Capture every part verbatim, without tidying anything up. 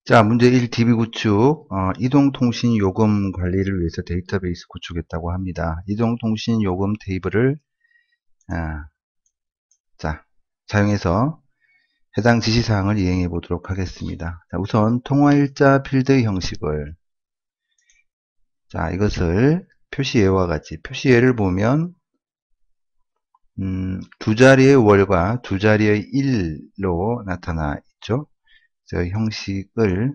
자, 문제 일 디비 구축, 어, 이동통신 요금 관리를 위해서 데이터베이스 구축했다고 합니다. 이동통신 요금 테이블을 아, 자, 사용해서 해당 지시사항을 이행해 보도록 하겠습니다. 자, 우선 통화일자 필드 형식을 자, 이것을 표시예와 같이 표시예를 보면 음, 두 자리의 월과 두 자리의 일로 나타나 있죠. 그래서 형식을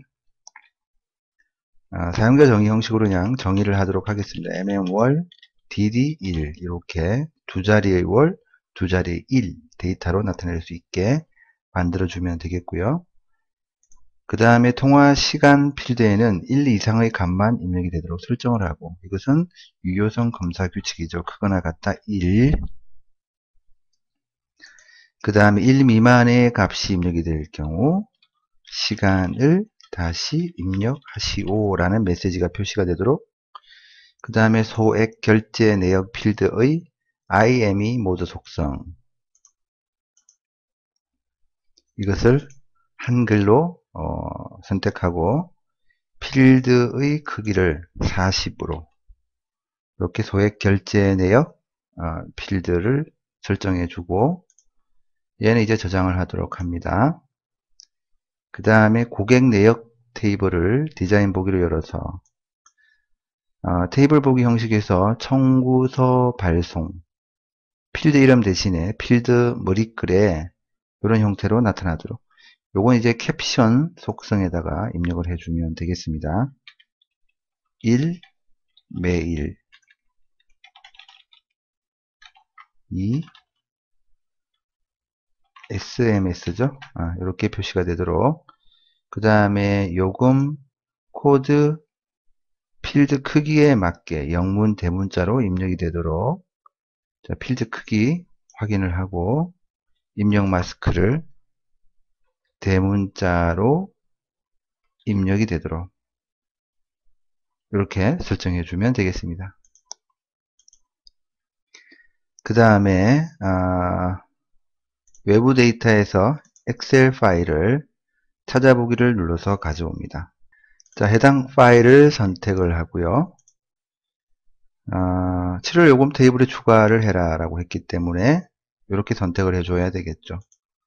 아, 사용자 정의 형식으로 그냥 정의를 하도록 하겠습니다. 엠엠월 디디 일 이렇게 두 자리의 월, 두 자리의 일 데이터로 나타낼 수 있게 만들어주면 되겠고요. 그 다음에 통화 시간 필드에는 일 이상의 값만 입력이 되도록 설정을 하고, 이것은 유효성 검사 규칙이죠. 크거나 같다 일. 그 다음에 일 미만의 값이 입력이 될 경우 시간을 다시 입력하시오라는 메시지가 표시가 되도록, 그 다음에 소액 결제 내역 필드의 아이엠이 모드 속성, 이것을 한글로 어, 선택하고 필드의 크기를 사십으로 이렇게 소액 결제 내역 어, 필드를 설정해 주고, 얘는 이제 저장을 하도록 합니다. 그 다음에 고객 내역 테이블을 디자인 보기로 열어서 어, 테이블 보기 형식에서 청구서 발송 필드 이름 대신에 필드 머리글에 이런 형태로 나타나도록, 요건 이제 캡션 속성에다가 입력을 해주면 되겠습니다. 일, 매일, 이, 에스엠에스죠. 아, 이렇게 표시가 되도록, 그 다음에 요금 코드 필드 크기에 맞게 영문 대문자로 입력이 되도록, 자, 필드 크기 확인을 하고 입력 마스크를 대문자로 입력이 되도록 이렇게 설정해 주면 되겠습니다. 그 다음에 아, 외부 데이터에서 엑셀 파일을 찾아보기를 눌러서 가져옵니다. 자, 해당 파일을 선택을 하고요. 아, 칠월 요금 테이블에 추가를 해라 라고 했기 때문에 이렇게 선택을 해줘야 되겠죠.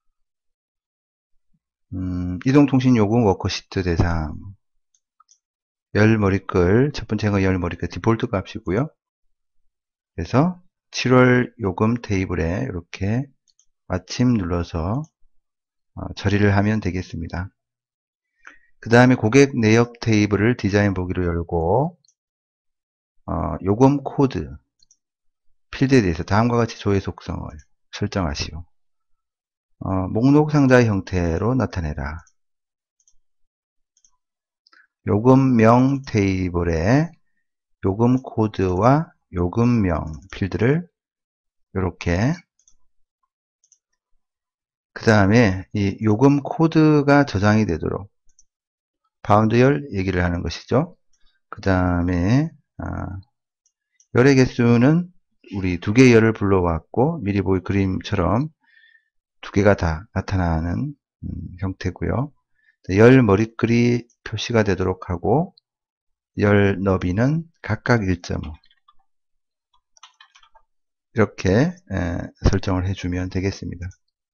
음, 이동통신 요금 워커시트 대상 열 머리글, 첫 번째가 열 머리글 디폴트 값이고요. 그래서 칠월 요금 테이블에 이렇게 마침 눌러서 어, 처리를 하면 되겠습니다. 그 다음에 고객 내역 테이블을 디자인 보기로 열고 어, 요금 코드 필드에 대해서 다음과 같이 조회 속성을 설정하시오. 어, 목록 상자 형태로 나타내라. 요금명 테이블에 요금 코드와 요금명 필드를 이렇게, 그 다음에 이 요금 코드가 저장이 되도록 바운드 열 얘기를 하는 것이죠. 그 다음에 아, 열의 개수는 우리 두 개의 열을 불러왔고 미리 보일 그림처럼 두 개가 다 나타나는 음, 형태고요. 열 머리글이 표시가 되도록 하고 열 너비는 각각 일 점 오 이렇게 에, 설정을 해주면 되겠습니다.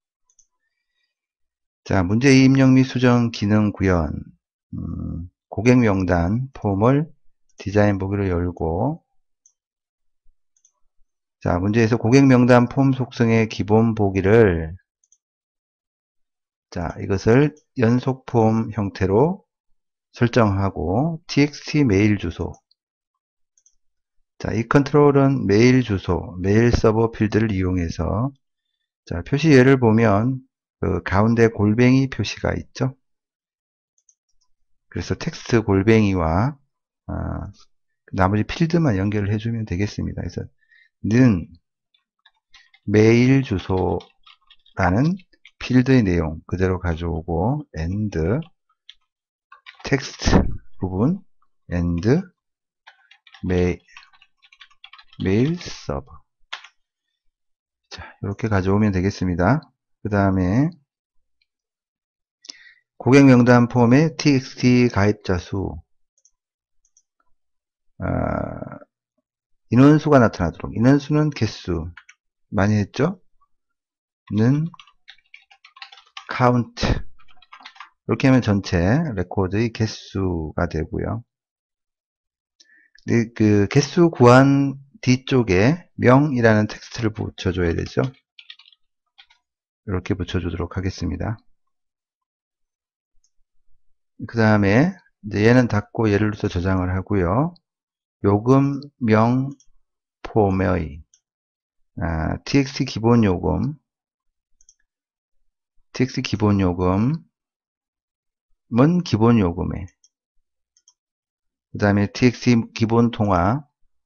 자, 문제 이 입력 및 수정 기능 구현, 음, 고객 명단 폼을 디자인 보기로 열고, 자, 문제에서 고객 명단 폼 속성의 기본 보기를, 자, 이것을 연속 폼 형태로 설정하고 txt 메일 주소, 자, 이 컨트롤은 메일 주소, 메일 서버 필드를 이용해서, 자, 표시 예를 보면 그 가운데 골뱅이 표시가 있죠. 그래서 텍스트 골뱅이와 아, 나머지 필드만 연결을 해주면 되겠습니다. 그래서 는 메일 주소라는 필드의 내용 그대로 가져오고 and 텍스트 부분 and 메일, 메일 서버, 자, 이렇게 가져오면 되겠습니다. 그 다음에 고객 명단 폼에 txt 가입자 수, 어, 인원수가 나타나도록, 인원수는 개수, 많이 했죠? 는 count. 이렇게 하면 전체 레코드의 개수가 되고요. 그 개수 구한 뒤쪽에 명이라는 텍스트를 붙여줘야 되죠. 이렇게 붙여주도록 하겠습니다. 그 다음에 이제 얘는 닫고 얘를 눌러서 저장을 하고요. 요금 명 폼의 아, txt 기본 요금, txt 기본 요금은 기본 요금에, 그 다음에 txt 기본 통화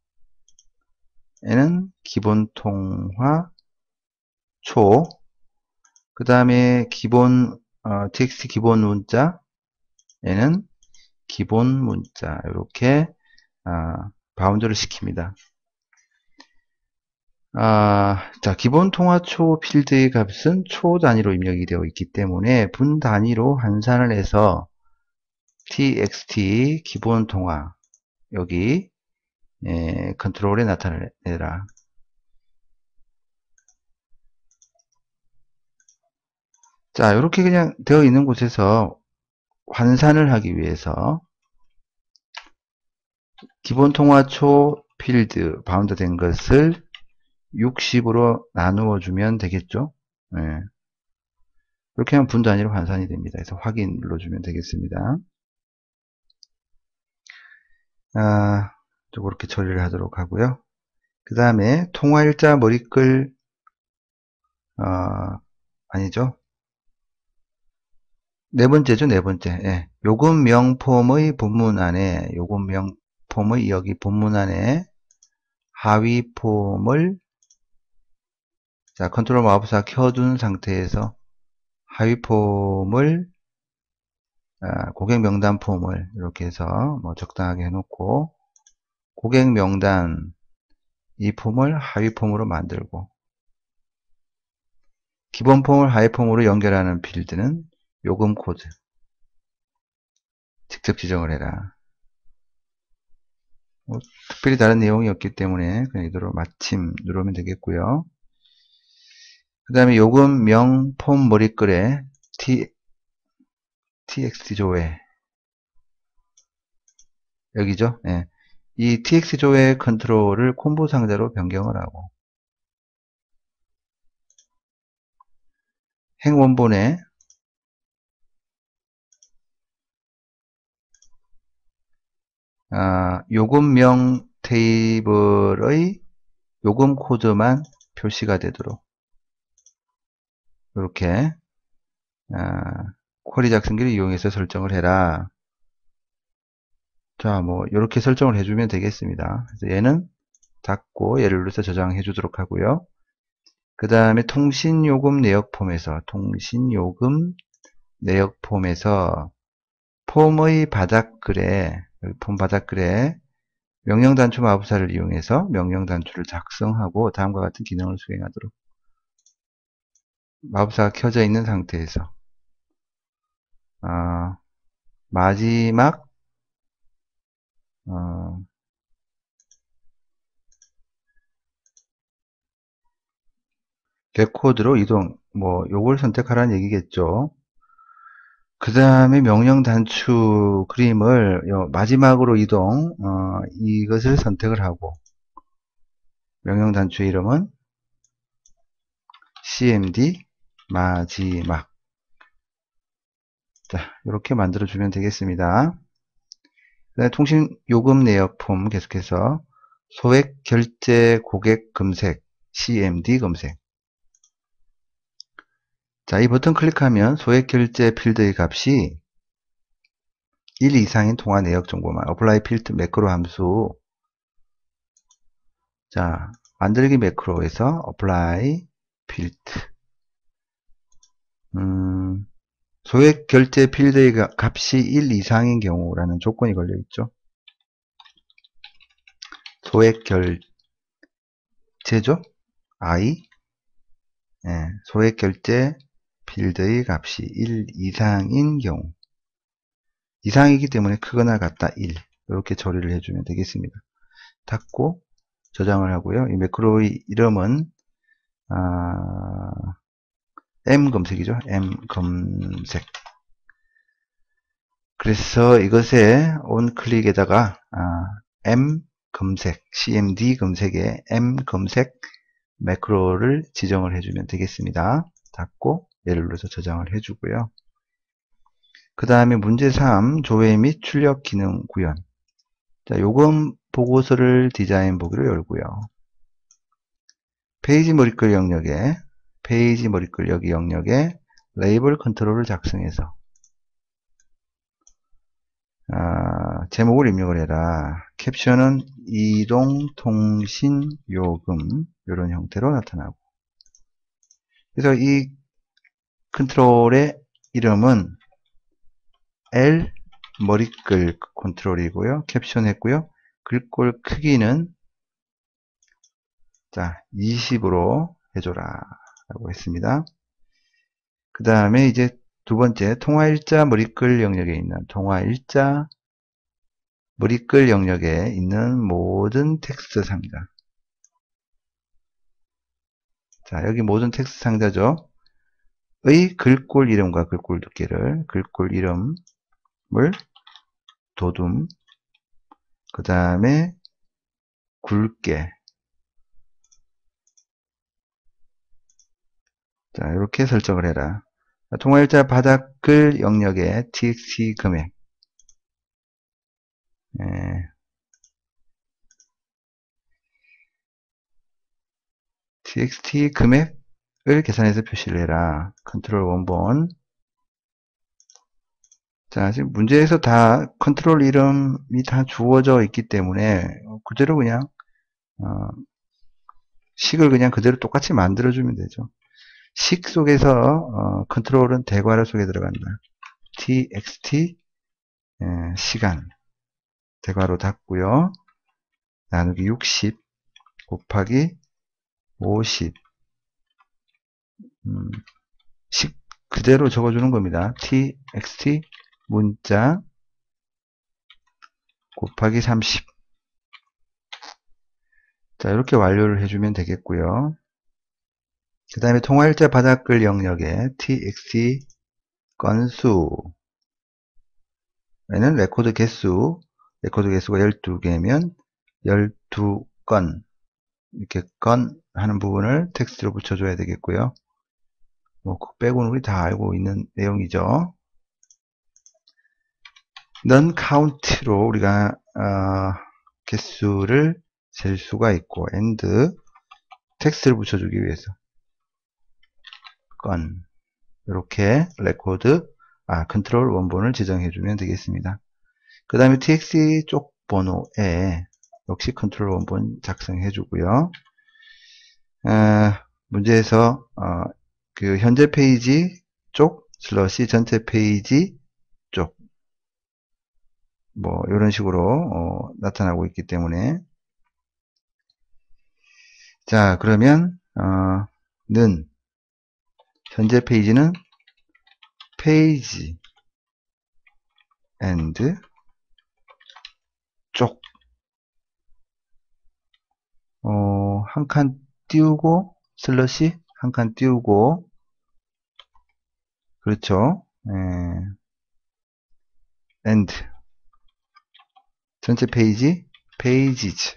에는 기본 통화 초, 그 다음에 기본 어, txt 기본 문자 에는 기본 문자, 이렇게 아, 바운드를 시킵니다. 아, 자, 기본 통화초 필드의 값은 초 단위로 입력이 되어 있기 때문에 분 단위로 환산을 해서 txt 기본 통화 여기 예, 컨트롤에 나타내라. 자, 이렇게 그냥 되어 있는 곳에서 환산을 하기 위해서 기본 통화초 필드 바운드 된 것을 육십으로 나누어 주면 되겠죠. 예. 이렇게 하면 분 단위로 환산이 됩니다. 그래서 확인 눌러주면 되겠습니다. 아, 그렇게 처리를 하도록 하고요. 그 다음에 통화일자 머리글 어, 아니죠. 네 번째죠, 네 번째. 예. 요금명 폼의 본문 안에, 요금명 폼의 여기 본문 안에 하위 폼을, 자, 컨트롤 마우스가 켜둔 상태에서 하위 폼을, 아, 고객 명단 폼을 이렇게 해서 뭐 적당하게 해놓고, 고객 명단, 이 폼을 하위 폼으로 만들고, 기본 폼을 하위 폼으로 연결하는 필드는 요금 코드. 직접 지정을 해라. 뭐, 특별히 다른 내용이 없기 때문에 그냥 이대로 마침 누르면 되겠고요. 그 다음에 요금 명 폼 머리글에 t, txt 조회 여기죠. 예. 이 txt 조회 컨트롤을 콤보 상자로 변경을 하고 행 원본에 아, 요금명 테이블의 요금 코드만 표시가 되도록 이렇게 아, 쿼리 작성기를 이용해서 설정을 해라. 자, 뭐 이렇게 설정을 해주면 되겠습니다. 그래서 얘는 닫고 얘를 눌러서 저장해 주도록 하고요. 그 다음에 통신요금 내역 폼에서 통신요금 내역 폼에서 폼의 바닥글에 폼 바닥글에 명령 단추 마법사를 이용해서 명령 단추를 작성하고 다음과 같은 기능을 수행하도록. 마법사가 켜져 있는 상태에서 어, 마지막 어, 레코드로 이동, 뭐 요걸 선택하라는 얘기겠죠. 그 다음에 명령 단추 그림을 마지막으로 이동, 어, 이것을 선택을 하고 명령 단추 이름은 씨엠디 마지막. 자, 이렇게 만들어 주면 되겠습니다. 통신 요금 내역 폼 계속해서 소액 결제 고객 검색 씨엠디 검색. 자, 이 버튼 클릭하면 소액 결제 필드의 값이 일 이상인 통화 내역 정보만 apply 필드 매크로 함수. 자, 만들기 매크로에서 apply 필드 음, 소액 결제 필드의 값이 일 이상인 경우라는 조건이 걸려 있죠. 소액 결제죠. I 예, 소액 결제 필드의 값이 일 이상인 경우, 이상이기 때문에 크거나 같다 일, 이렇게 처리를 해주면 되겠습니다. 닫고 저장을 하고요. 이 매크로의 이름은 아, M 검색이죠. M 검색. 그래서 이것에 온 클릭에다가 아, M 검색, 씨엠디 검색에 M 검색 매크로를 지정을 해주면 되겠습니다. 닫고 얘를 눌러서 저장을 해주고요. 그 다음에 문제 삼, 조회 및 출력 기능 구현. 자, 요금 보고서를 디자인 보기로 열고요. 페이지 머리글 영역에, 페이지 머리글 여기 영역에 레이블 컨트롤을 작성해서 아, 제목을 입력을 해라. 캡션은 이동통신 요금 이런 형태로 나타나고, 그래서 이 컨트롤의 이름은 L 머리글 컨트롤이고요. 캡션 했고요. 글꼴 크기는 자 이십으로 해줘라 라고 했습니다. 그 다음에 이제 두 번째, 통화일자 머리글 영역에 있는 통화일자 머리글 영역에 있는 모든 텍스트 상자. 자, 여기 모든 텍스트 상자죠. 의 글꼴 이름과 글꼴 두께를, 글꼴 이름을 도둠, 그 다음에 굵게. 자, 이렇게 설정을 해라. 통화일자 바닥글 영역에 txt 금액. 예. txt 금액을 계산해서 표시를 해라. 컨트롤 원본. 자, 지금 문제에서 다 컨트롤 이름이 다 주어져 있기 때문에 그대로 그냥 어, 식을 그냥 그대로 똑같이 만들어주면 되죠. 식 속에서 어, 컨트롤은 대괄호 속에 들어간다. txt 예, 시간 대괄호 닫고요. 나누기 육십 곱하기 오십 음, 식 그대로 적어주는 겁니다. txt 문자 곱하기 삼십. 자, 이렇게 완료를 해주면 되겠고요. 그 다음에 통화일자 바닥글 영역에 txt 건수에는 레코드 개수, 레코드 개수가 열두 개면 열두 건, 이렇게 건 하는 부분을 텍스트로 붙여줘야 되겠고요. 뭐, 그 빼고는 우리 다 알고 있는 내용이죠. non count로 우리가, 어, 개수를 셀 수가 있고, and 텍스트를 붙여주기 위해서. 건. 이렇게 레코드, 아, 컨트롤 원본을 지정해주면 되겠습니다. 그 다음에 txt 쪽 번호에 역시 컨트롤 원본 작성해주고요. 아, 문제에서 어, 그 현재 페이지 쪽 슬러시 전체 페이지 쪽 뭐 이런 식으로 어, 나타나고 있기 때문에 자 그러면 어, 는 현재 페이지는 페이지 and 쪽 어, 한 칸 띄우고 슬러시 한 칸 띄우고 그렇죠. 예. and 전체 페이지 pages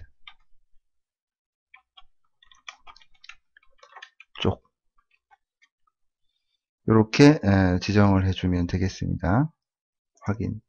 쪽 이렇게 에, 지정을 해주면 되겠습니다. 확인.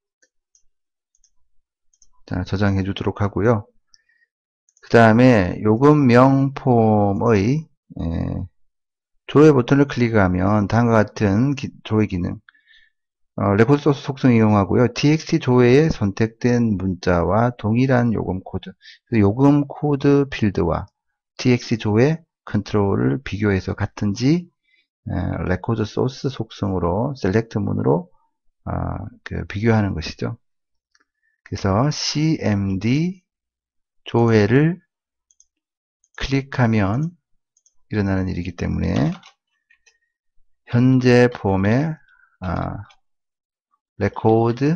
자, 저장해 주도록 하고요. 그 다음에 요금명 폼의 에, 조회 버튼을 클릭하면 다음과 같은 기, 조회 기능 어, 레코드 소스 속성 이용하고요. txt 조회에 선택된 문자와 동일한 요금 코드, 그 요금 코드 필드와 txt 조회 컨트롤을 비교해서 같은지 에, 레코드 소스 속성으로 셀렉트 문으로 아, 그 비교하는 것이죠. 그래서 씨엠디 조회를 클릭하면 일어나는 일이기 때문에 현재 폼의 아, record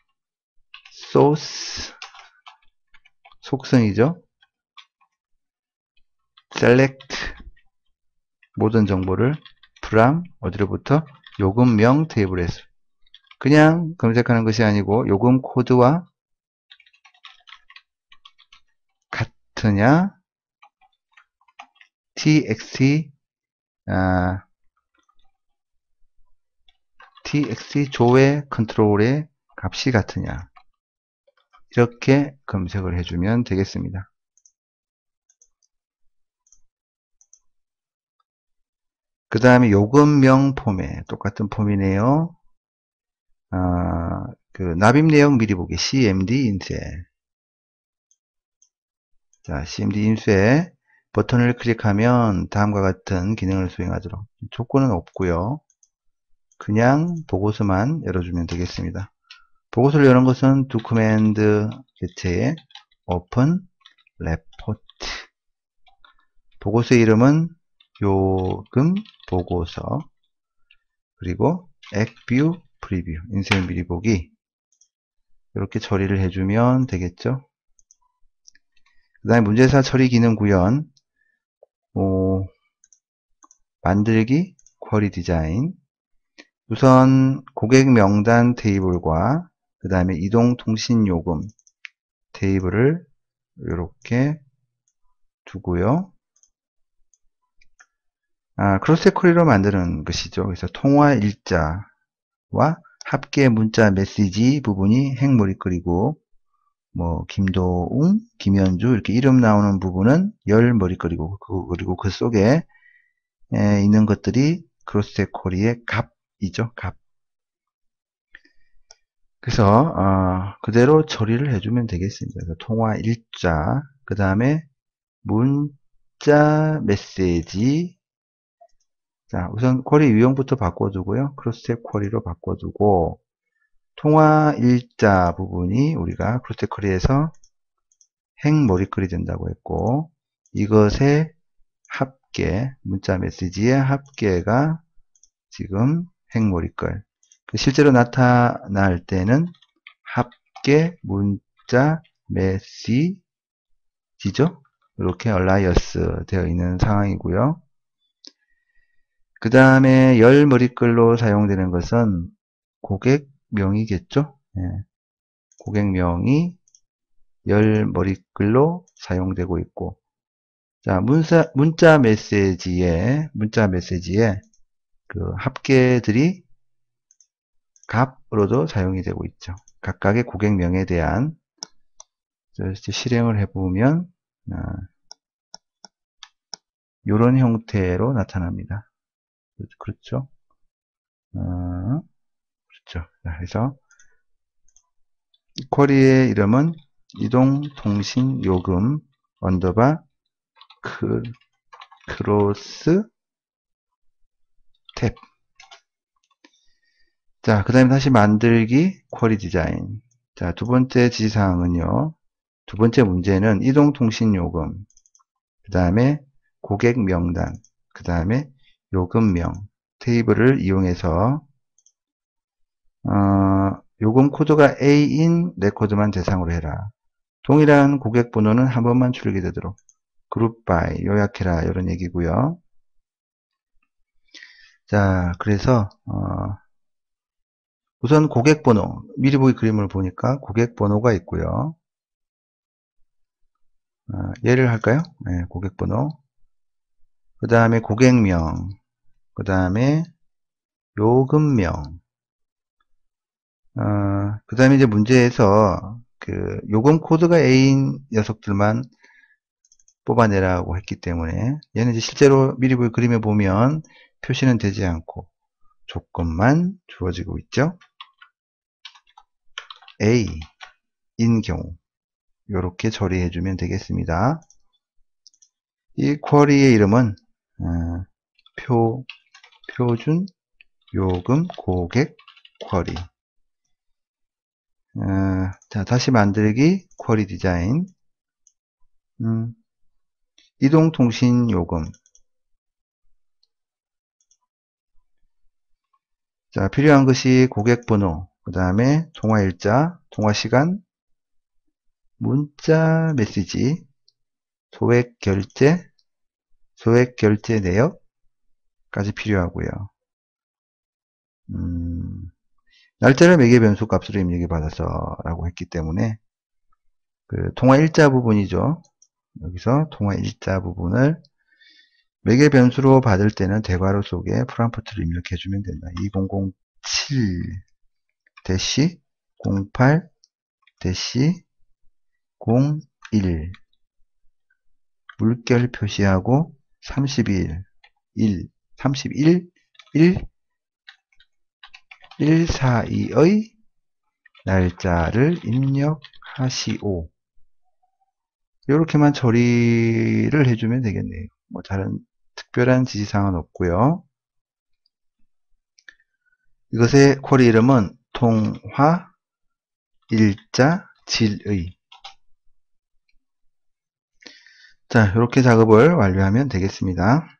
source 속성이죠. select 모든 정보를 from 어디로부터 요금명 테이블에서 그냥 검색하는 것이 아니고 요금 코드와 같으냐 txt 아, txt 조회 컨트롤의 값이 같으냐 이렇게 검색을 해주면 되겠습니다. 그 다음에 요금명 폼에 똑같은 폼이네요. 아, 그 납입 내용 미리 보기 씨엠디 인쇄. 자, 씨엠디 인쇄 버튼을 클릭하면 다음과 같은 기능을 수행하도록 조건은 없고요. 그냥 보고서만 열어주면 되겠습니다. 보고서를 여는 것은 두 커맨드 개체에 open report 보고서의 이름은 요금 보고서 그리고 액뷰 프리뷰 인쇄 미리 보기 이렇게 처리를 해주면 되겠죠. 그 다음에 문제사 처리 기능 구현 오, 만들기 쿼리 디자인 우선 고객 명단 테이블과 그 다음에 이동 통신 요금 테이블을 이렇게 두고요. 아, 크로스 쿼리로 만드는 것이죠. 그래서 통화 일자와 합계 문자 메시지 부분이 행머리 끓이고 뭐 김도웅, 김현주 이렇게 이름 나오는 부분은 열 머리거리고 그, 그리고 그 속에 에, 있는 것들이 크로스 쿼리의 값이죠. 값. 그래서 어, 그대로 처리를 해주면 되겠습니다. 그래서 통화 일자 그 다음에 문자 메시지 자 우선 쿼리 유형부터 바꿔두고요. 크로스 쿼리로 바꿔두고 통화 일자 부분이 우리가 크로스 쿼리에서 행 머리글이 된다고 했고 이것의 합계 문자 메시지의 합계가 지금 행 머리글 실제로 나타날 때는 합계 문자 메시지죠. 이렇게 얼라이어스 되어 있는 상황이고요. 그 다음에 열 머리글로 사용되는 것은 고객명이겠죠. 네. 고객명이 열 머리글로 사용되고 있고 자 문자, 문자 메시지에 문자 메시지에 그 합계들이 값으로도 사용이 되고 있죠. 각각의 고객명에 대한 실행을 해보면 아, 이런 형태로 나타납니다. 그렇죠? 어, 그렇죠. 자, 그래서 쿼리의 이름은 이동통신요금 언더바 크, 크로스 탭. 자, 그 다음에 다시 만들기 쿼리 디자인. 자, 두 번째 지시사항은요. 두 번째 문제는 이동통신요금, 그 다음에 고객 명단, 그 다음에 요금명 테이블을 이용해서 어, 요금 코드가 A인 레코드만 대상으로 해라. 동일한 고객 번호는 한 번만 출력이 되도록 그룹 바이 요약해라 이런 얘기고요. 자, 그래서 어, 우선 고객 번호 미리 보기 그림을 보니까 고객 번호가 있고요. 어, 예를 할까요? 네, 고객 번호. 그 다음에 고객명, 그 다음에 요금명, 어, 그 다음에 이제 문제에서 그 요금 코드가 A인 녀석들만 뽑아내라고 했기 때문에 얘는 이제 실제로 미리 보기 그림에 보면 표시는 되지 않고 조건만 주어지고 있죠. A인 경우 이렇게 처리해주면 되겠습니다. 이 쿼리의 이름은 어, 표, 표준 요금 고객 쿼리. 어, 자, 다시 만들기 쿼리 디자인. 음, 이동통신 요금. 자, 필요한 것이 고객번호, 그 다음에 통화일자, 통화시간, 문자 메시지, 소액결제, 소액결제 내역까지 필요하고요. 음, 날짜를 매개 변수 값으로 입력해 받아서 라고 했기 때문에 그 통화일자 부분이죠. 여기서 통화일자 부분을 매개 변수로 받을 때는 대괄호 속에 프롬프트를 입력해 주면 된다. 이천칠 공팔 공일 물결 표시하고 삼십일 일 삼십일 일 일사이의 날짜를 입력하시오. 이렇게만 처리를 해주면 되겠네요. 뭐 다른 특별한 지시사항은 없고요. 이것의 쿼리 이름은 통화 일자 질의. 자, 이렇게 작업을 완료하면 되겠습니다.